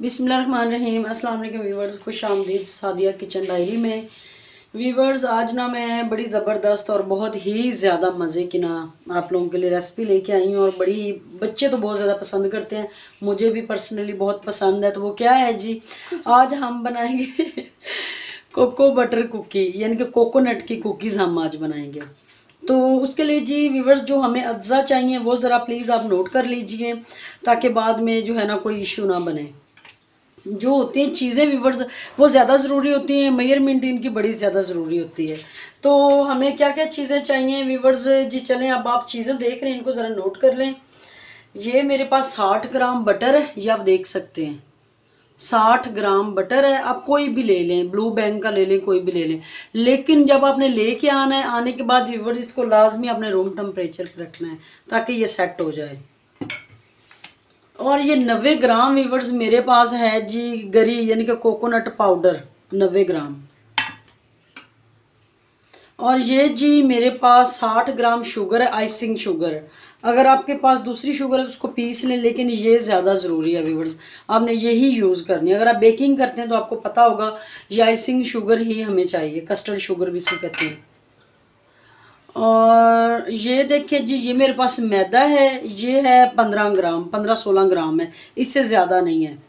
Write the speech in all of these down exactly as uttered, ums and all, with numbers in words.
बिस्मिल्लाहिर्रहमानिर्रहीम। अस्सलाम वालेकुम वीवर्स, खुश आमदीद सादिया किचन डायरी में। वीवर्स, आज ना मैं बड़ी ज़बरदस्त और बहुत ही ज़्यादा मज़े की ना आप लोगों के लिए रेसिपी लेके आई हूँ। और बड़ी बच्चे तो बहुत ज़्यादा पसंद करते हैं, मुझे भी पर्सनली बहुत पसंद है। तो वो क्या है जी, आज हम बनाएंगे कोको बटर कुकी, यानी कि कोकोनट की कुकीज़ हम आज बनाएंगे। तो उसके लिए जी वीवर्स, जो हमें अज्जा चाहिए वो ज़रा प्लीज़ आप नोट कर लीजिए, ताकि बाद में जो है ना कोई इशू ना बने। जो होती हैं चीज़ें वीवर्स, वो ज़्यादा ज़रूरी होती हैं, मेजरमेंट इनकी बड़ी ज़्यादा ज़रूरी होती है। तो हमें क्या क्या चीज़ें चाहिए वीवर्स जी, चलें अब आप चीज़ें देख रहे हैं, इनको ज़रा नोट कर लें। ये मेरे पास साठ ग्राम बटर है, ये आप देख सकते हैं साठ ग्राम बटर है। आप कोई भी ले लें, ब्लू बैंक का ले लें, कोई भी ले लें। लेकिन जब आपने लेके आना है, आने के बाद वीवर्स इसको लाजमी अपने रूम टेम्परेचर पर रखना है ताकि ये सेट हो जाए। और ये नब्बे ग्राम वीवर्स मेरे पास है जी गरी, यानी कि कोकोनट पाउडर नब्बे ग्राम। और ये जी मेरे पास साठ ग्राम शुगर है, आइसिंग शुगर। अगर आपके पास दूसरी शुगर है तो उसको पीस लें, लेकिन ये ज़्यादा ज़रूरी है वीवर्स, आपने यही यूज़ करनी है। अगर आप बेकिंग करते हैं तो आपको पता होगा ये आइसिंग शुगर ही हमें चाहिए, कस्टर्ड शुगर भी इसको कहते हैं। और ये देखिए जी, ये मेरे पास मैदा है, ये है पंद्रह ग्राम, पंद्रह सोलह ग्राम है, इससे ज़्यादा नहीं है।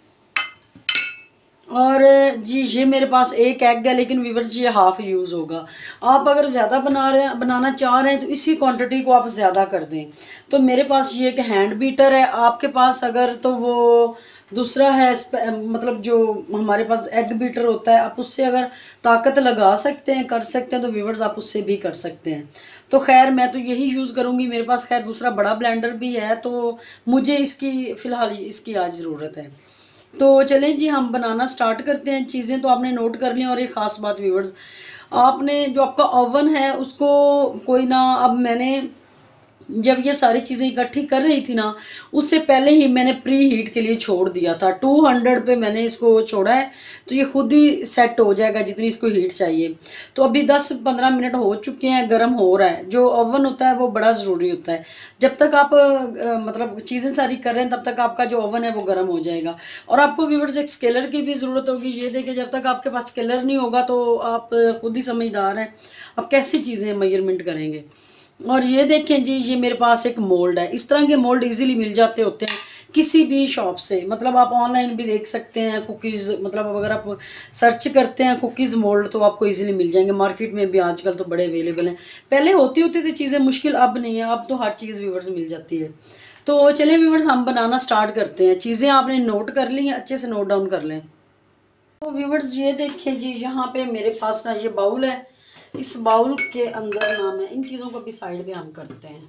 और जी ये मेरे पास एक एग है, लेकिन वीवर्स ये हाफ यूज़ होगा। आप अगर ज़्यादा बना रहे हैं बनाना चाह रहे हैं तो इसी क्वांटिटी को आप ज़्यादा कर दें। तो मेरे पास ये एक हैंड बीटर है, आपके पास अगर तो वो दूसरा है, मतलब जो हमारे पास एग बीटर होता है, आप उससे अगर ताकत लगा सकते हैं, कर सकते हैं, तो वीवर्स आप उससे भी कर सकते हैं। तो खैर मैं तो यही यूज़ करूँगी। मेरे पास खैर दूसरा बड़ा ब्लेंडर भी है, तो मुझे इसकी फ़िलहाल इसकी आज ज़रूरत है। तो चलें जी, हम बनाना स्टार्ट करते हैं। चीज़ें तो आपने नोट कर ली। और एक ख़ास बात वीवर्स, आपने जो आपका ओवन है उसको कोई ना, अब मैंने जब ये सारी चीज़ें इकट्ठी कर रही थी ना, उससे पहले ही मैंने प्री हीट के लिए छोड़ दिया था। टू हंड्रेड पे मैंने इसको छोड़ा है, तो ये खुद ही सेट हो जाएगा जितनी इसको हीट चाहिए। तो अभी दस पंद्रह मिनट हो चुके हैं, गर्म हो रहा है। जो ओवन होता है वो बड़ा ज़रूरी होता है। जब तक आप आ, मतलब चीज़ें सारी कर रहे हैं, तब तक आपका जो ओवन है वो गर्म हो जाएगा। और आपको व्यूअर्स एक स्केलर की भी ज़रूरत होगी। ये देखिए, जब तक आपके पास स्केलर नहीं होगा तो आप खुद ही समझदार हैं, आप कैसी चीज़ें मेजरमेंट करेंगे। और ये देखें जी, ये मेरे पास एक मोल्ड है। इस तरह के मोल्ड इजीली मिल जाते होते हैं किसी भी शॉप से, मतलब आप ऑनलाइन भी देख सकते हैं कुकीज़, मतलब अगर आप सर्च करते हैं कुकीज़ मोल्ड तो आपको इजीली मिल जाएंगे। मार्केट में भी आजकल तो बड़े अवेलेबल हैं। पहले होती होती थी चीज़ें मुश्किल, अब नहीं है, अब तो हर चीज़ व्यूवर्स मिल जाती है। तो चलिए व्यूवर्स, हम बनाना स्टार्ट करते हैं। चीज़ें आपने नोट कर ली हैं, अच्छे से नोट डाउन कर लें। तो व्यूवर्स ये देखें जी, यहाँ पे मेरे पास ना ये बाउल है। इस बाउल के अंदर ना मैं इन चीज़ों को भी साइड पे हम करते हैं।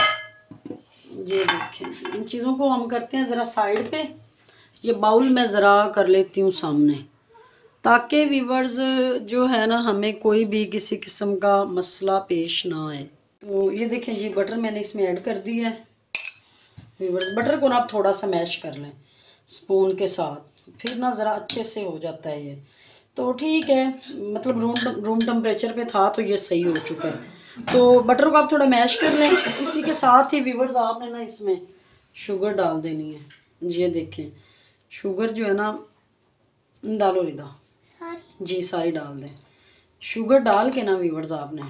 ये देखें, इन चीज़ों को हम करते हैं ज़रा साइड पे। ये बाउल मैं ज़रा कर लेती हूँ सामने, ताकि व्यूवर्स जो है ना हमें कोई भी किसी किस्म का मसला पेश ना आए। तो ये देखें जी, बटर मैंने इसमें ऐड कर दी है। व्यूवर्स, बटर को ना आप थोड़ा सा मैश कर लें स्पून के साथ, फिर ना ज़रा अच्छे से हो जाता है ये। तो ठीक है, मतलब रूम रूम टेम्परेचर पे था तो ये सही हो चुका है। तो बटर को आप थोड़ा मैश कर लें। इसी के साथ ही व्यूवर्स आपने ना इसमें शुगर डाल देनी है। ये देखें, शुगर जो है ना, डालो रिदा जी, सारी डाल दें। शुगर डाल के ना व्यूवर्स आपने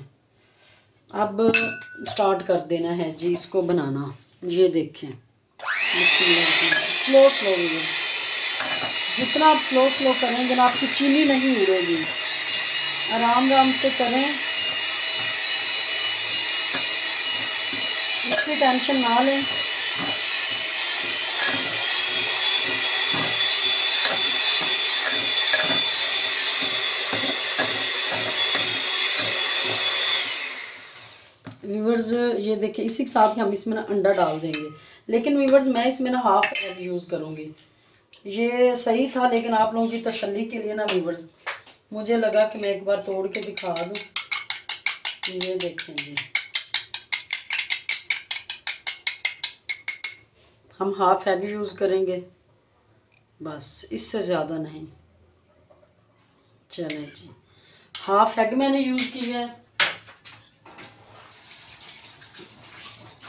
अब स्टार्ट कर देना है जी इसको बनाना। ये देखें, स्लो स्लो व्यूवर्स, जितना आप स्लो स्लो करेंगे ना आपकी चीनी नहीं उड़ेगी। आराम आराम से करें, इसकी टेंशन ना लें। व्यूवर्स ये देखें, इसी के साथ ही हम इसमें ना अंडा डाल देंगे। लेकिन व्यूवर्स मैं इसमें ना हाफ एग यूज़ करूँगी। ये सही था, लेकिन आप लोगों की तसल्ली के लिए ना व्यूवर्स मुझे लगा कि मैं एक बार तोड़ के दिखा दूँ। ये देखें जी, हम हाफ एग यूज़ करेंगे बस, इससे ज़्यादा नहीं। चलें जी, हाफ एग मैंने यूज़ की है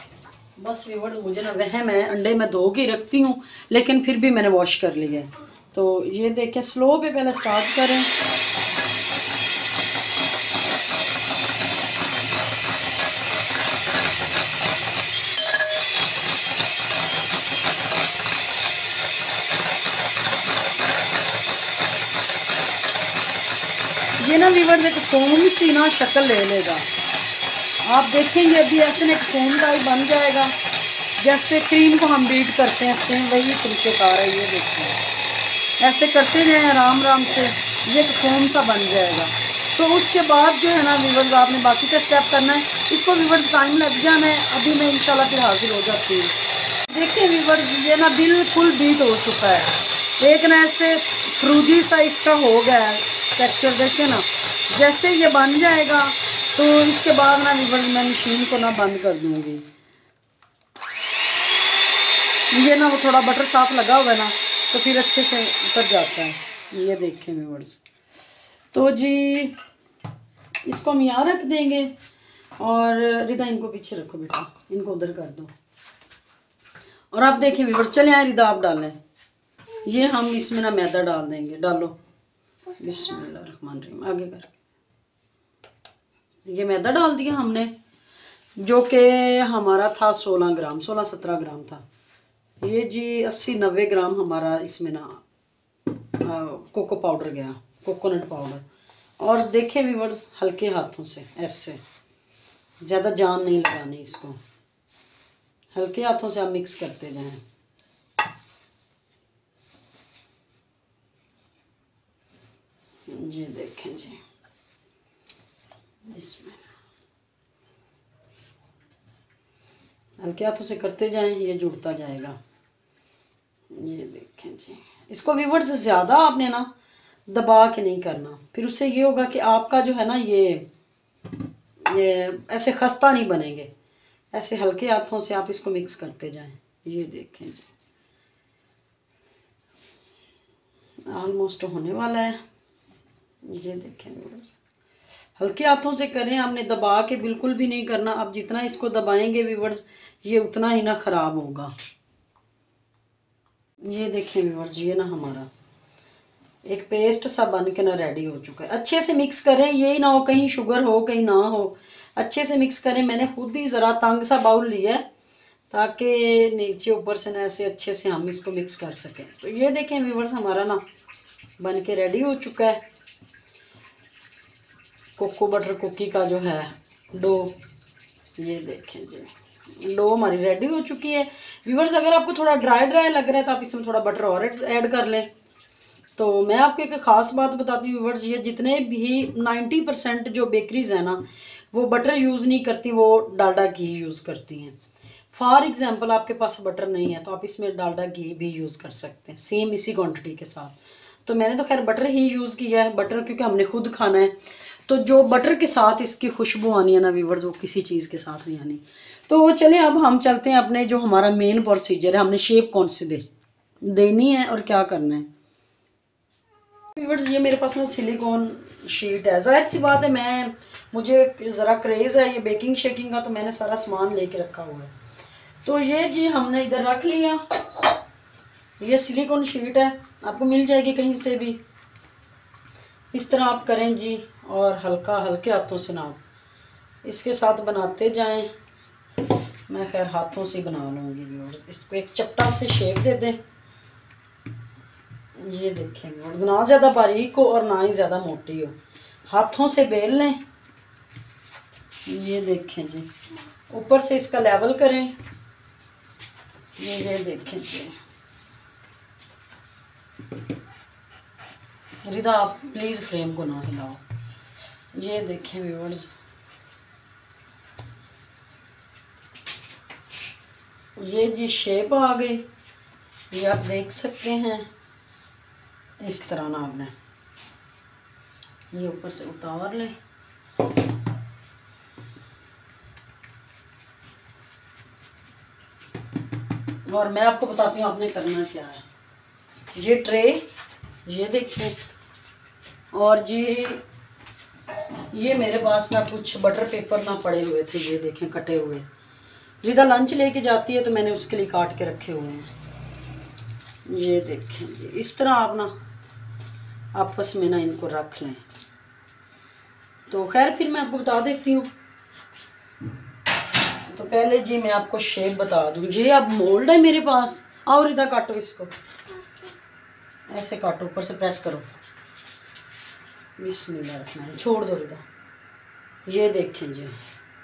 बस। व्यूअर्स मुझे ना वहम है, अंडे मैं धो के रखती हूँ, लेकिन फिर भी मैंने वॉश कर लिया है। तो ये देखें, स्लो पे पहले स्टार्ट करें। ये ना व्यूअर्स एक फोम सी ना शक्ल ले लेगा। आप देखेंगे अभी ऐसे ना एक फोम टाइप बन जाएगा, जैसे क्रीम को हम बीट करते हैं सेम वही तरीक़ेकार है। ये देखिए ऐसे करते जाएं आराम आराम से, ये एक फोम सा बन जाएगा। तो उसके बाद जो है ना व्यूअर्स आपने बाकी का स्टेप करना है। इसको व्यूअर्स टाइम लग जाना है। अभी मैं इंशाल्लाह फिर हाजिर हो जाती हूँ। देखिए व्यूअर्स ये ना बिल्कुल बीट हो चुका है। एक ना ऐसे फ्रूजी सा इसका हो गया है टेक्सचर, देखिए ना। जैसे ये बन जाएगा तो इसके बाद ना व्यूअर्स मैं मशीन को ना बंद कर दूँगी। ये ना वो थोड़ा बटर साथ लगा हुआ है ना, तो फिर अच्छे से उतर जाता है। ये देखें व्यूअर्स, तो जी इसको हम यहाँ रख देंगे। और रिदा इनको पीछे रखो बेटा, इनको उधर कर दो। और आप देखें व्यूअर्स, चले आए रिदा आप डालें। ये हम इसमें ना मैदा डाल देंगे। डालो, बिस्मिल्लाहिर्रहमानिर्रहीम। आगे करके ये मैदा डाल दिया हमने, जो कि हमारा था सोलह ग्राम, सोलह सत्रह ग्राम था। ये जी अस्सी नब्बे ग्राम हमारा इसमें ना आ, कोको पाउडर गया, कोकोनट पाउडर। और देखें व्यूअर्स, हल्के हाथों से ऐसे, ज़्यादा जान नहीं लगानी इसको, हल्के हाथों से आप मिक्स करते जाएं। ये देखें जी, इसमें हल्के हाथों से करते जाएं, ये जुड़ता जाएगा। ये देखें जी, इसको व्यूअर्स ज़्यादा आपने ना दबा के नहीं करना, फिर उससे ये होगा कि आपका जो है ना ये ये ऐसे खस्ता नहीं बनेंगे। ऐसे हल्के हाथों से आप इसको मिक्स करते जाएं। ये देखें जी, ऑलमोस्ट होने वाला है। ये देखें व्यूअर्स, हल्के हाथों से करें, आपने दबा के बिल्कुल भी नहीं करना। अब जितना इसको दबाएंगे व्यूअर्स, ये उतना ही ना ख़राब होगा। ये देखें व्यूअर्स, ये ना हमारा एक पेस्ट सा बन के ना रेडी हो चुका है। अच्छे से मिक्स करें, यही ना हो कहीं शुगर हो कहीं ना हो, अच्छे से मिक्स करें। मैंने खुद ही ज़रा तंग सा बाउल लिया है ताकि नीचे ऊपर से ना ऐसे अच्छे से हम इसको मिक्स कर सकें। तो ये देखें व्यूअर्स, हमारा ना बन के रेडी हो चुका है कोको बटर कुकी का जो है डो। ये देखें जी, डो हमारी रेडी हो चुकी है। व्यूअर्स अगर आपको थोड़ा ड्राई ड्राई लग रहा है तो आप इसमें थोड़ा बटर और ऐड कर लें। तो मैं आपको एक ख़ास बात बताती हूँ व्यूअर्स, ये जितने भी नाइन्टी परसेंट जो बेकरीज़ हैं ना, वो बटर यूज़ नहीं करती, वो डालडा घी यूज़ करती हैं। फॉर एग्ज़ाम्पल आपके पास बटर नहीं है तो आप इसमें डालडा घी भी यूज़ कर सकते हैं, सेम इसी क्वांटिटी के साथ। तो मैंने तो खैर बटर ही यूज़ किया है, बटर क्योंकि हमने खुद खाना है। तो जो बटर के साथ इसकी खुशबू आनी है ना व्यूअर्स, वो किसी चीज़ के साथ नहीं आनी। तो चलें अब हम चलते हैं अपने जो हमारा मेन प्रोसीजर है, हमने शेप कौन सी दे देनी है और क्या करना है। व्यूअर्स ये मेरे पास ना सिलिकॉन शीट है। जाहिर सी बात है, मैं मुझे ज़रा क्रेज़ है ये बेकिंग शेकिंग का, तो मैंने सारा सामान लेके रखा हुआ है। तो ये जी हमने इधर रख लिया। ये सिलिकॉन शीट है, आपको मिल जाएगी कहीं से भी। इस तरह आप करें जी, और हल्का हल्के हाथों से ना इसके साथ बनाते जाएं। मैं खैर हाथों से बना लूँगी व्यूअर्स। इसको एक चपटा से शेप दे दें। ये देखें व्यूअर्स, ना ज़्यादा बारीक हो और ना ही ज़्यादा मोटी हो, हाथों से बेल लें। ये देखें जी, ऊपर से इसका लेवल करें। ये ये देखें जी, रिदा आप प्लीज़ फ्रेम को ना हिलाओ। ये देखें व्यूअर्स, ये जी शेप आ गई, ये आप देख सकते हैं। इस तरह ना आपने ये ऊपर से उतार लें। और मैं आपको बताती हूँ आपने करना क्या है। ये ट्रे, ये देखिए, और जी ये मेरे पास ना कुछ बटर पेपर ना पड़े हुए थे, ये देखें कटे हुए। रिदा लंच लेके जाती है तो मैंने उसके लिए काट के रखे हुए हैं। ये देखें जी, इस तरह आप ना आपस में ना इनको रख लें। तो खैर फिर मैं आपको बता देती हूँ। तो पहले जी मैं आपको शेप बता दूँ। ये अब मोल्ड है मेरे पास। और इधर काटो इसको, ऐसे काटो, ऊपर से प्रेस करो। बिस्मिल्लाह रखना है, छोड़ दो इधर। ये देखें जी,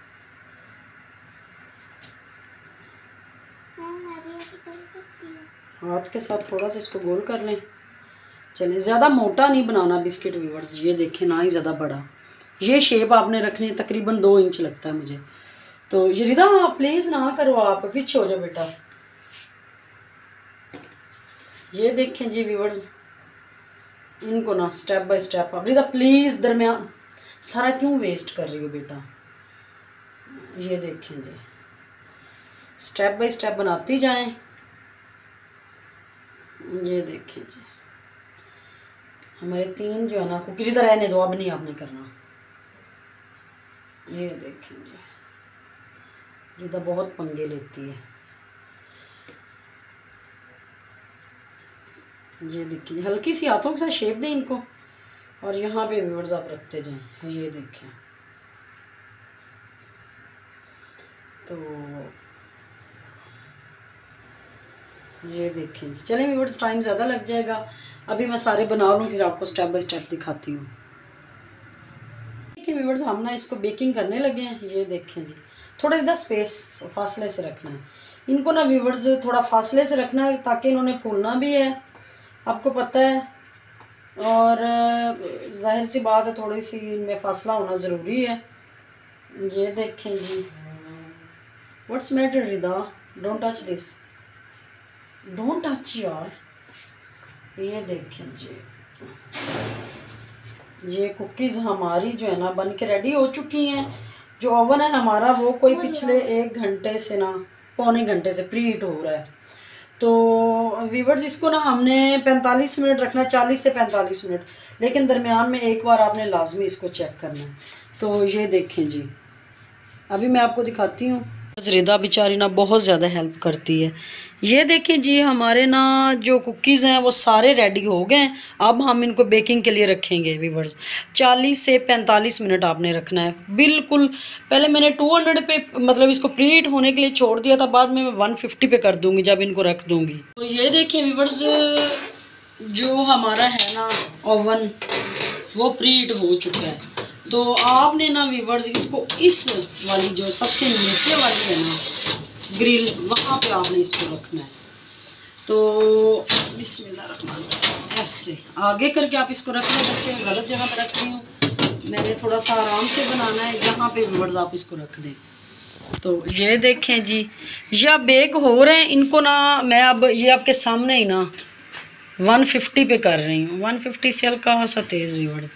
हाथ के साथ थोड़ा सा इसको गोल कर लें। चलिए, ज़्यादा मोटा नहीं बनाना बिस्किट वीवर्स। ये देखें, ना ही ज़्यादा बड़ा। ये शेप आपने रखनी है, तकरीबन दो इंच लगता है मुझे। तो ये रिदा आप प्लीज़ ना करो, आप पीछे हो जाओ बेटा। ये देखें जी वीवर्स, इनको ना स्टेप बाय स्टेप। अब रिदा प्लीज़ दरमियान, सारा क्यों वेस्ट कर रही हो बेटा। ये देखें जी, स्टेप बाय स्टेप बनाती जाएं। ये देखें जी, हमारे तीन जो है ना कुकीज़ इधर रहने दो, अब नहीं आपने करना। ये देखें जी, ये तो बहुत पंगे लेती है। ये देखिए, हल्की सी हाथों के साथ शेप दें इनको, और यहाँ पे व्यूअर्स आप रखते जाएं। ये देखें, तो ये देखें जी। चलें व्यूअर्स, टाइम ज़्यादा लग जाएगा, अभी मैं सारे बना लूँ फिर आपको स्टेप बाय स्टेप दिखाती हूँ। देखिए व्यूअर्स, हम ना इसको बेकिंग करने लगे हैं। ये देखें जी, थोड़ा इधर स्पेस फासले से रखना है इनको ना व्यूअर्स, थोड़ा फासले से रखना है ताकि इन्होंने फूलना भी है, आपको पता है। और जाहिर सी बात है, थोड़ी सी इनमें फासला होना ज़रूरी है। ये देखें जी, what's matter Rida, don't touch this, don't touch यार। ये देखें जी, ये कुकीज़ हमारी जो है ना बन के रेडी हो चुकी हैं। जो ओवन है हमारा वो कोई पिछले एक घंटे से ना पौने घंटे से प्री हीट हो रहा है। तो वीवर्स, इसको ना हमने पैंतालीस मिनट रखना है, चालीस से पैंतालीस मिनट, लेकिन दरमियान में एक बार आपने लाजमी इसको चेक करना है। तो ये देखें जी, अभी मैं आपको दिखाती हूँ। रिदा बेचारी ना बहुत ज़्यादा हेल्प करती है। ये देखें जी, हमारे ना जो कुकीज़ हैं वो सारे रेडी हो गए हैं। अब हम इनको बेकिंग के लिए रखेंगे वीवर्स। चालीस से पैंतालीस मिनट आपने रखना है बिल्कुल। पहले मैंने टू हंड्रेड पे मतलब इसको प्री हीट होने के लिए छोड़ दिया था, बाद में मैं वन फिफ्टी पे कर दूँगी जब इनको रख दूँगी। तो ये देखें वीवर्स, जो हमारा है ना ओवन वो प्री हीट हो चुका है। तो आपने ना वीवर्स इसको इस वाली जो सबसे नीचे वाली है ना ग्रिल, वहाँ पे आपने इसको रखना है। तो बिस्मिल्लाह, ऐसे आगे करके आप इसको रख लें। बच्चे गलत जगह पे रख रही हूँ, मैंने थोड़ा सा आराम से बनाना है। यहाँ पे वीवर्स आप इसको रख दें। तो ये देखें जी, ये बेक हो रहे हैं। इनको ना मैं अब ये आपके सामने ही ना वन फिफ्टी पे कर रही हूँ। वन फिफ्टी से हल्का सा तेज़ वीवर्स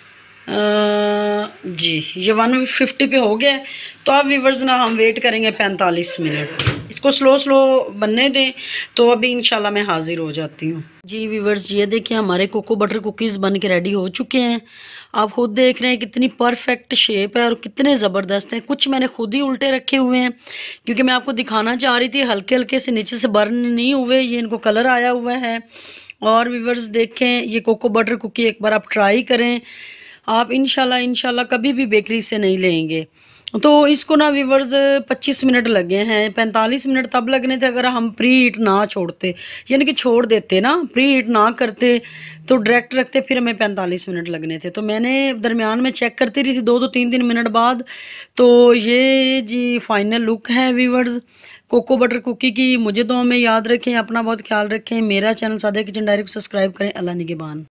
जी, ये वन फिफ्टी पे हो गया। तो अब वीवर्स ना हम वेट करेंगे पैंतालीस मिनट, इसको स्लो स्लो बनने दें। तो अभी इंशाल्लाह मैं हाज़िर हो जाती हूँ। जी वीवर्स, ये देखिए हमारे कोको बटर कुकीज़ बन के रेडी हो चुके हैं। आप खुद देख रहे हैं कितनी परफेक्ट शेप है और कितने ज़बरदस्त हैं। कुछ मैंने खुद ही उल्टे रखे हुए हैं क्योंकि मैं आपको दिखाना चाह रही थी, हल्के हल्के से नीचे से बर्न नहीं हुए, ये इनको कलर आया हुआ है। और वीवर्स देखें, ये कोको बटर कुकी एक बार आप ट्राई करें, आप इंशाल्लाह इंशाल्लाह कभी भी बेकरी से नहीं लेंगे। तो इसको ना वीवर्स पच्चीस मिनट लगे हैं। पैंतालीस मिनट तब लगने थे अगर हम प्री हीट ना छोड़ते, यानी कि छोड़ देते ना, प्री हीट ना करते तो डायरेक्ट रखते, फिर हमें पैंतालीस मिनट लगने थे। तो मैंने दरमियान में चेक करती रही थी दो दो तीन तीन मिनट बाद। तो ये जी फाइनल लुक है वीवर्स कोको बटर कुकी की। मुझे तो हमें याद रखें, अपना बहुत ख्याल रखें। मेरा चैनल सादिया किचन डायरी को सब्सक्राइब करें। अल्लाह निगहबान।